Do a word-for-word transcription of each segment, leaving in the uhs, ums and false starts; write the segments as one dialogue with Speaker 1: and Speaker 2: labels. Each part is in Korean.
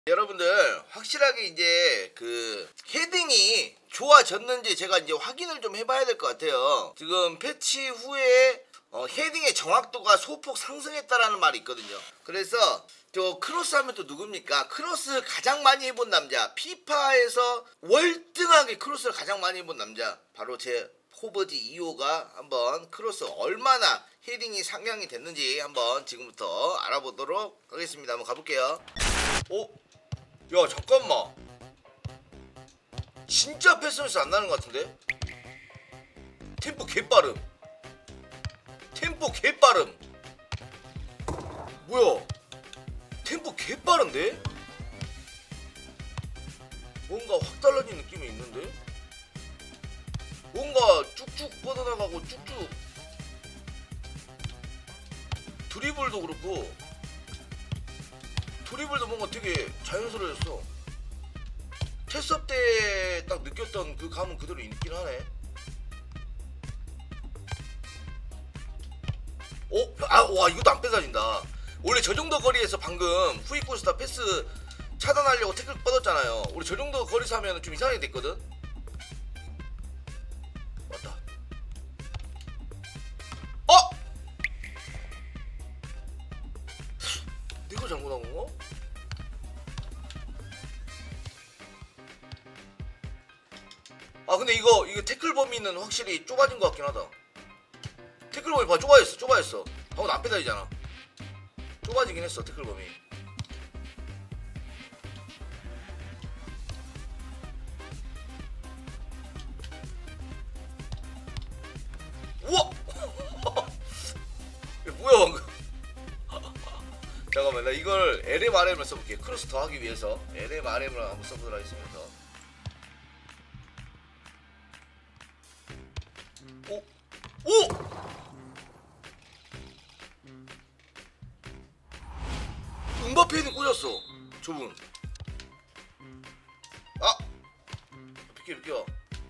Speaker 1: 여러분들 확실하게 이제 그 헤딩이 좋아졌는지 제가 이제 확인을 좀 해봐야 될 것 같아요. 지금 패치 후에 어, 헤딩의 정확도가 소폭 상승했다라는 말이 있거든요. 그래서 저 크로스 하면 또 누굽니까? 크로스 가장 많이 해본 남자, 피파에서 월등하게 크로스를 가장 많이 해본 남자, 바로 제 호버지 이호가 한번 크로스 얼마나 헤딩이 상향이 됐는지 한번 지금부터 알아보도록 하겠습니다. 한번 가볼게요. 오? 야 잠깐만, 진짜 패스미스 안 나는 것 같은데? 템포 개빠름, 템포 개빠름. 뭐야, 템포 개빠른데? 뭔가 확 달라진 느낌이 있는데? 뭔가 쭉쭉 뻗어나가고 쭉쭉 드리블도 그렇고 드리블도 뭔가 되게 자연스러워졌어. 테스업 때 딱 느꼈던 그 감은 그대로 있긴 하네. 어? 아, 와, 이것도 안 뺏어진다. 원래 저 정도 거리에서 방금 후이코스타 패스 차단하려고 태클 뻗었잖아요. 우리 저 정도 거리에서 하면 좀 이상하게 됐거든? 왔다. 어? 내가 잘못한 건가? 아 근데 이거 이거 태클 범위는 확실히 좁아진 것 같긴 하다. 태클 범위 봐, 좁아졌어 좁아졌어. 방금 안 빼다니잖아. 좁아지긴 했어 태클 범위. 우와! 뭐야 방금. 잠깐만, 나 이걸 엘엠알엠을 써볼게. 크로스 더하기 위해서 엘엠알엠을 한번 써보도록 하겠습니다. 오! 오! 음바페는 꽂았어 저분. 아! 비켜 비켜.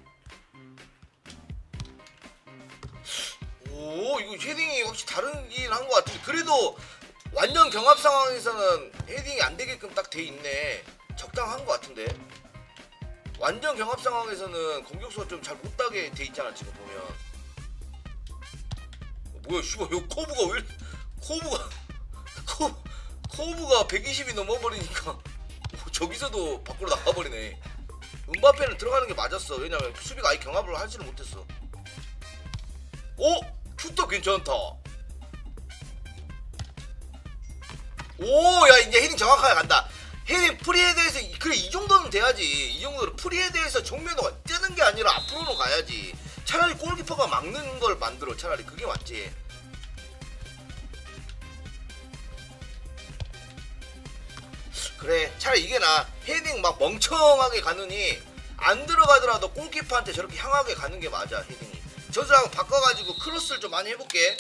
Speaker 1: 오, 이거 헤딩이 확실히 다르긴 한 것 같은데, 그래도 완전 경합 상황에서는 헤딩이 안 되게끔 딱 돼 있네. 적당한 것 같은데. 완전 경합 상황에서는 공격수가 좀 잘 못하게 돼 있잖아 지금 보면. 어, 뭐야 씨발, 이거 커브가 왜 이렇게 커브가 커 커브가 백이십이 넘어버리니까 저기서도 밖으로 나가버리네. 음바페는 들어가는 게 맞았어. 왜냐면 수비가 아예 경합을 하지를 못했어. 오! 슈터 괜찮다. 오, 야 이제 헤딩 정확하게 간다. 헤딩 프리헤드에서 그래, 이 정도는 돼야지. 이 정도로 프리헤드에서 정면으로 뜨는 게 아니라 앞으로는 가야지. 차라리 골키퍼가 막는 걸 만들어. 차라리 그게 맞지. 그래, 차라리 이게 나. 헤딩 막 멍청하게 가느니 안 들어가더라도 골키퍼한테 저렇게 향하게 가는 게 맞아. 헤딩이 저수랑 바꿔가지고 크로스를 좀 많이 해볼게.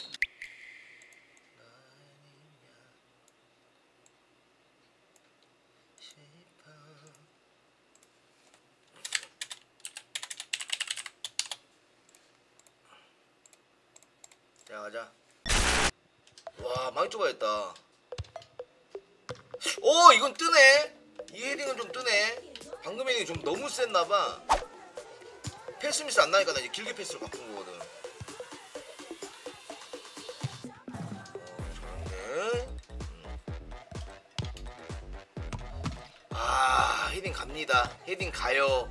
Speaker 1: 자 가자. 와 많이 좁아졌다. 오, 이건 뜨네. 이 헤딩은 좀 뜨네. 방금 헤딩이 좀 너무 셌나봐. 패스 미스 안 나니까 나 이제 길게 패스로 바꾼 거거든. 어, 좋은데. 음. 아, 헤딩 갑니다. 헤딩 가요.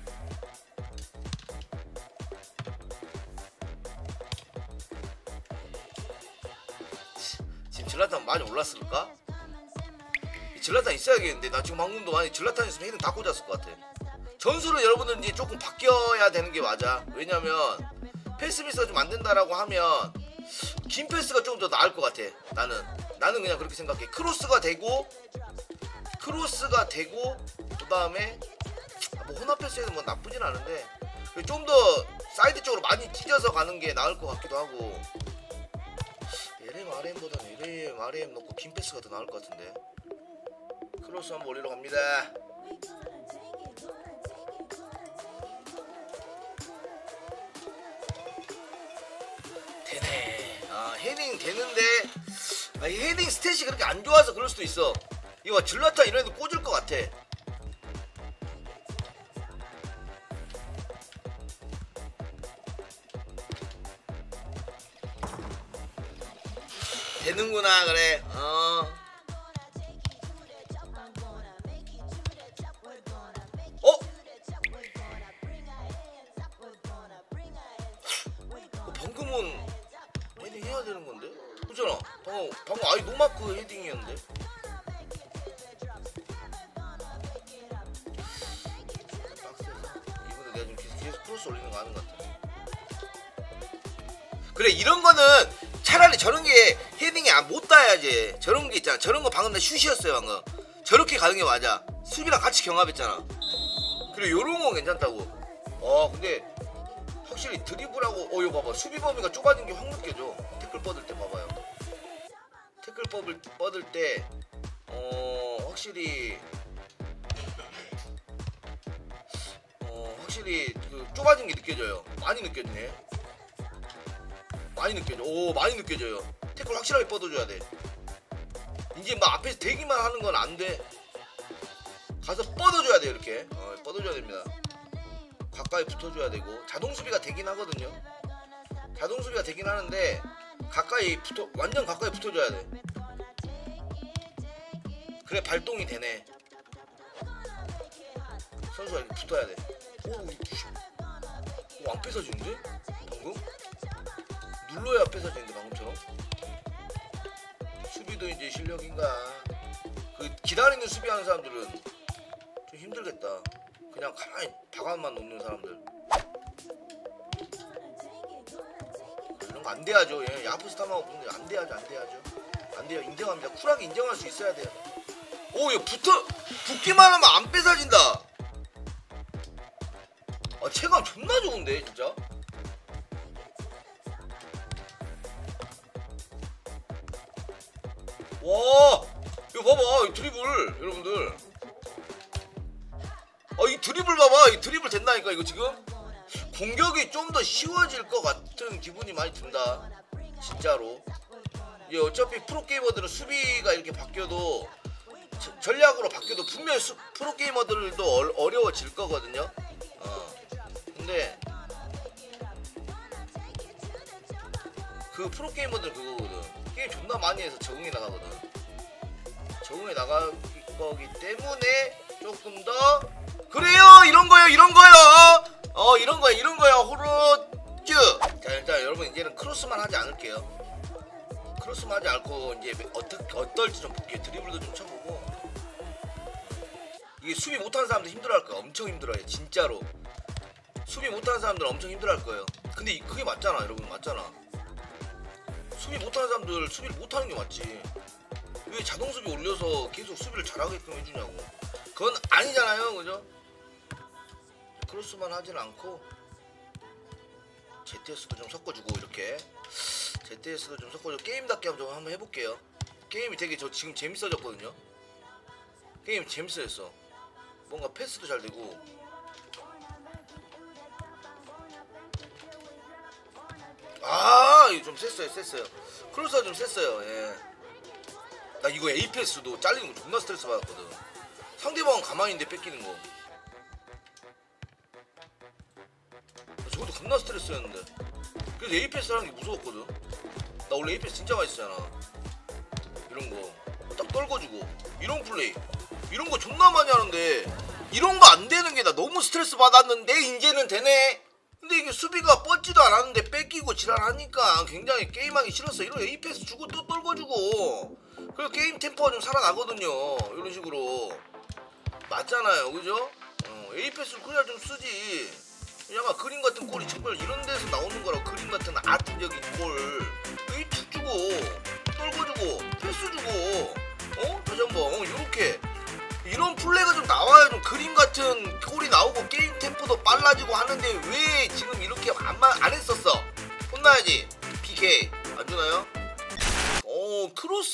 Speaker 1: 지금 질라탄 많이 올랐을까? 질라탄 있어야겠는데. 나 지금 방금도 많이 질라탄 있으면 헤딩 다 꽂았을 것 같아. 전술은 여러분들 이제 조금 바뀌어야 되는 게 맞아. 왜냐면 패스 미스가 좀 안 된다라고 하면 긴 패스가 조금 더 나을 것 같아. 나는 나는 그냥 그렇게 생각해. 크로스가 되고 크로스가 되고 그 다음에 뭐 혼합 패스에는 뭐 나쁘진 않은데 좀 더 사이드 쪽으로 많이 찢어서 가는 게 나을 것 같기도 하고. 엘엠 알엠보다는 엘엠 알엠 넣고 긴 패스가 더 나을 것 같은데. 크로스 한번 올리러 갑니다. 되네. 아, 헤딩 되는데 아, 이 헤딩 스탯이 그렇게 안 좋아서 그럴 수도 있어. 이거 질라탄 이런 애도 꽂을 것 같아. 되는구나. 그래. 어. 어? 어 방금은 헤딩 해야 되는 건데? 그잖아. 방금 방금 아예 노마크 헤딩이었는데. 이번에 내가 좀 계속, 계속 크로스 올리는 거 아는 것 같아. 그래 이런 거는 차라리 저런 게 헤딩이 안 못 따야지. 저런 게 있잖아. 저런 거 방금 나 슛이었어요 방금. 저렇게 가는 게 맞아. 수비랑 같이 경합했잖아. 그래 요런 건 괜찮다고. 어 근데 확실히 드리블하고 어 이거 봐봐. 수비 범위가 좁아진 게 확 느껴져. 태클 뻗을 때 봐봐요. 태클 뻗을, 뻗을 때 어 확실히 어 확실히 그 좁아진 게 느껴져요. 많이 느껴지네. 많이 느껴져. 오 많이 느껴져요. 태클 확실하게 뻗어줘야 돼. 이제 막 앞에서 대기만 하는 건 안 돼. 가서 뻗어줘야 돼. 이렇게 어, 뻗어줘야 됩니다. 가까이 붙어줘야 되고 자동 수비가 되긴 하거든요. 자동 수비가 되긴 하는데 가까이 붙어 완전 가까이 붙어줘야 돼. 그래 발동이 되네. 선수가 이렇게 붙어야 돼. 오, 오, 안 뺏어지는데? 방금? 눌러야 뺏어지는데 방금처럼? 수비도 이제 실력인가? 그 기다리는 수비하는 사람들은 좀 힘들겠다. 그냥 가만히 박아만 놓는 사람들. 이런 거 안 돼야죠. 예, 야프스타만 보는데 안 돼야죠, 안 돼야죠. 안 돼요. 인정합니다. 쿨하게 인정할 수 있어야 돼요. 오, 이거 붙어 붙기만 하면 안 뺏어진다. 아, 체감 존나 좋은데 진짜. 와, 이거 봐봐, 이 드리블 여러분들. 아, 이 드리블 봐봐, 이 드리블 된다니까 이거 지금. 공격이 좀 더 쉬워질 것 같은 기분이 많이 든다. 진짜로. 예, 어차피 프로게이머들은 수비가 이렇게 바뀌어도 저, 전략으로 바뀌어도 분명히 수, 프로게이머들도 어, 어려워질 거거든요. 어. 근데 그 프로게이머들 그거거든. 게임 존나 많이 해서 적응해 나가거든. 적응해 나갈 거기 때문에 조금 더 그래요. 이런 거요, 이런 거요. 어, 이런 거야, 이런 거야. 호로쭈. 자, 일단 여러분 이제는 크로스만 하지 않을게요. 크로스만 하지 않고 이제 어떻게 어떨지 좀 볼게요. 드리블도 좀 쳐보고. 이게 수비 못하는 사람들 힘들어할 거야. 엄청 힘들어해, 진짜로. 수비 못하는 사람들 엄청 힘들어할 거예요. 근데 그게 맞잖아, 여러분. 맞잖아. 수비 못하는 사람들 수비를 못하는 게 맞지. 왜 자동 수비 올려서 계속 수비를 잘하게끔 해주냐고. 그건 아니잖아요, 그죠? 크로스만 하진 않고 제티에스도 좀 섞어주고 이렇게 제티에스도 좀 섞어주고 게임답게 한번 한번 해볼게요. 게임이 되게 저 지금 재밌어졌거든요. 게임 재밌어졌어. 뭔가 패스도 잘 되고. 아, 이거 좀 셌어요, 셌어요. 크로스가 좀 셌어요. 예. 나 이거 A 패스도 잘리는 거 존나 스트레스 받았거든. 상대방은 가만히 있는데 뺏기는 거. 저것도 겁나 스트레스였는데. 그래서 A 패스 하는 게 무서웠거든. 나 원래 A 패스 진짜 많이 쓰잖아. 이런 거 딱 떨궈주고 이런 플레이 이런 거 존나 많이 하는데 이런 거 안 되는 게 나 너무 스트레스 받았는데 이제는 되네. 근데 이게 수비가 뻗지도 않았는데 뺏기고 지랄하니까 굉장히 게임하기 싫었어. 이런 A 패스 주고 또 떨궈주고 그래서 게임 템포가 좀 살아나거든요. 이런 식으로 맞잖아요, 그죠? 어, A 패스 그래야 좀 쓰지. 야마 그림 같은 골이 정말 이런 데서 나오는 거라고. 그림 같은 아트적인 골 여기 툭 주고 떨궈주고 패스 주고 어? 다시 한번 어, 요렇게 이런 플레이가 좀 나와야 좀 그림 같은 골이 나오고 게임 템포도 빨라지고 하는데 왜 지금 이렇게 안, 안 했었어? 혼나야지. 피케이 안 주나요? 어,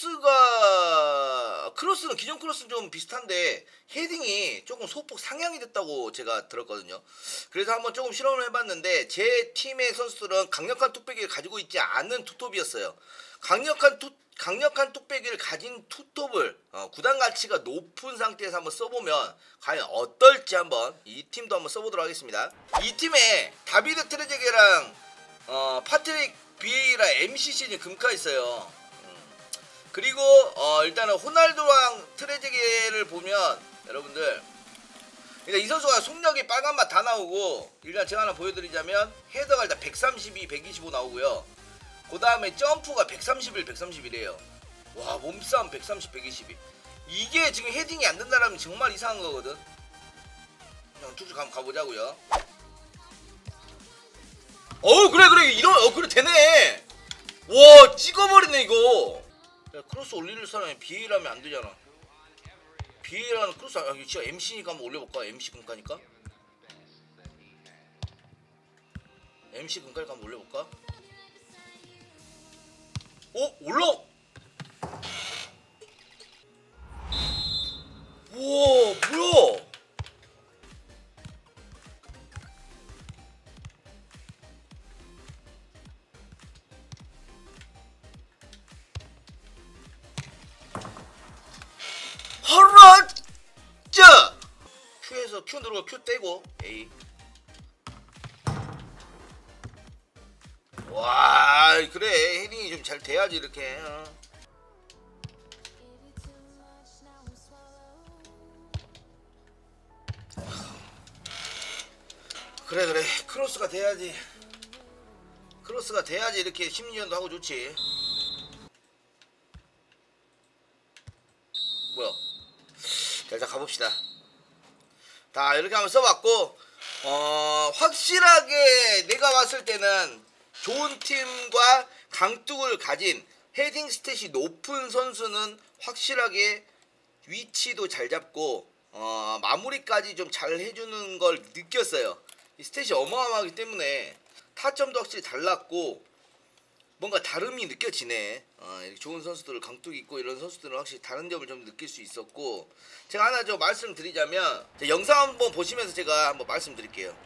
Speaker 1: 크로스가 크로스는 기존 크로스는 좀 비슷한데 헤딩이 조금 소폭 상향이 됐다고 제가 들었거든요. 그래서 한번 조금 실험을 해봤는데 제 팀의 선수들은 강력한 뚝배기를 가지고 있지 않은 투톱이었어요. 강력한 투, 강력한 뚝배기를 가진 투톱을 어, 구단 가치가 높은 상태에서 한번 써보면 과연 어떨지 한번 이 팀도 한번 써보도록 하겠습니다. 이 팀에 다비드 트레제게랑 어, 파트릭 비에이라 엠씨씨는 금카 있어요. 음. 그리고 어, 일단은 호날두랑 트레제게를 보면 여러분들 일단 이 선수가 속력이 빨간맛 다 나오고, 일단 제가 하나 보여드리자면 헤더가 일단 백삼십이, 백이십오 나오고요. 그 다음에 점프가 백삼십일, 백삼십일이에요. 와, 몸싸움 백삼십, 백이십이. 이게 지금 헤딩이 안 된다라면 정말 이상한 거거든. 그냥 쭉쭉 한번 가보자고요. 어, 그래 그래 이런 어 그래 되네. 와, 찍어버리네 이거. 야, 크로스 올릴 사람이 비에이라면 안 되잖아. 비에이라는 크로스, 아, 진짜 엠씨니까 한번 올려볼까? 엠씨 금가니까. 엠씨 금가니까 한번 올려볼까? 어? 올라! 우와, 뭐야! 하라! 짜! Q에서 Q 누르고 Q 떼고 A. 와, 그래 헤딩이 좀 잘 돼야지 이렇게. 어. 그래 그래 크로스가 돼야지. 크로스가 돼야지 이렇게 심리전도 하고 좋지. 뭐야? 자, 일단 가봅시다. 자, 이렇게 한번 써봤고, 어 확실하게 내가 봤을 때는 좋은 팀과 강뚝을 가진 헤딩 스탯이 높은 선수는 확실하게 위치도 잘 잡고 어, 마무리까지 좀 잘 해주는 걸 느꼈어요. 이 스탯이 어마어마하기 때문에 타점도 확실히 달랐고 뭔가 다름이 느껴지네. 어, 이렇게 좋은 선수들, 강뚝 있고 이런 선수들은 확실히 다른 점을 좀 느낄 수 있었고, 제가 하나 좀 말씀드리자면 영상 한번 보시면서 제가 한번 말씀드릴게요.